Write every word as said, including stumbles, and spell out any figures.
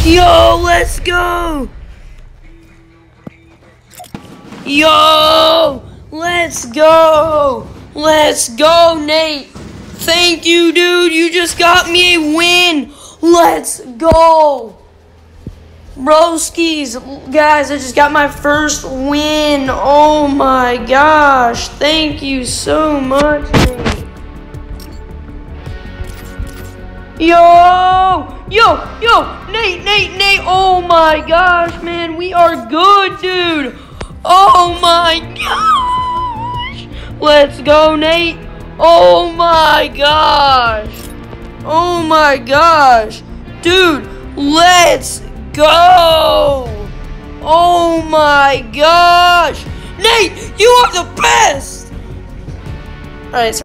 Yo, let's go! Yo, let's go! Let's go, Nate! Thank you, dude. You just got me a win. Let's go. Broskies, guys, I just got my first win. Oh my gosh. Thank you so much, Nate. Yo, yo, yo, Nate, Nate, Nate. Oh my gosh, man. We are good, dude. Oh my gosh. Let's go, Nate. Oh my gosh. Oh my gosh. Dude, let's go. Oh my gosh. Nate, you are the best. Alright, so